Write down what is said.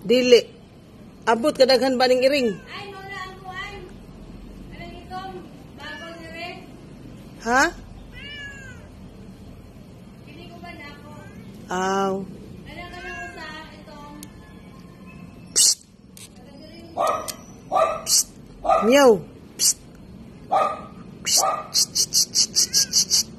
Dili. Abot kadaghan ba ning iring? Ay, muna ang kuwan. Anong itom? Bago nire? Ha? Pili ko ba na ako? Aw. Ano ka na ko sa itong? Psst. Psst. Meow. Psst. Psst. Psst. Psst. Psst. Psst.